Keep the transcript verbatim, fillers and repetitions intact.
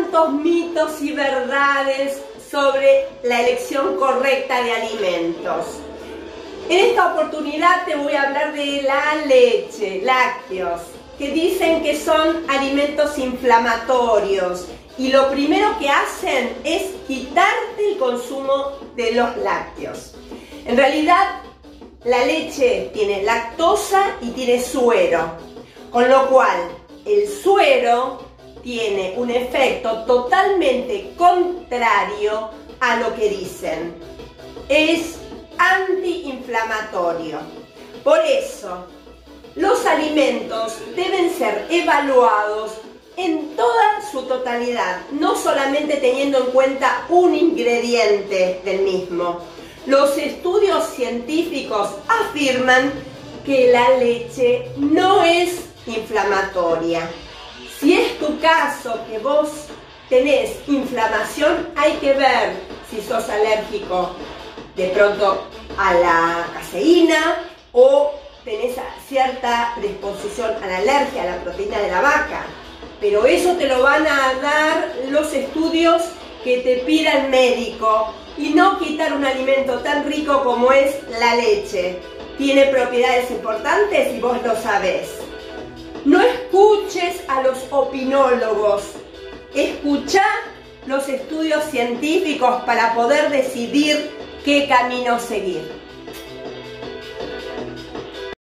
tantos mitos y verdades sobre la elección correcta de alimentos. En esta oportunidad te voy a hablar de la leche, lácteos, que dicen que son alimentos inflamatorios y lo primero que hacen es quitarte el consumo de los lácteos. En realidad, la leche tiene lactosa y tiene suero, con lo cual el suero tiene un efecto totalmente contrario a lo que dicen. Es antiinflamatorio. Por eso, los alimentos deben ser evaluados en toda su totalidad, no solamente teniendo en cuenta un ingrediente del mismo. Los estudios científicos afirman que la leche no es inflamatoria. Si es tu caso que vos tenés inflamación, hay que ver si sos alérgico de pronto a la caseína o tenés cierta predisposición a la alergia a la proteína de la vaca. Pero eso te lo van a dar los estudios que te pida el médico y no quitar un alimento tan rico como es la leche. Tiene propiedades importantes y vos lo sabés. No escuches a los opinólogos, escuchá los estudios científicos para poder decidir qué camino seguir.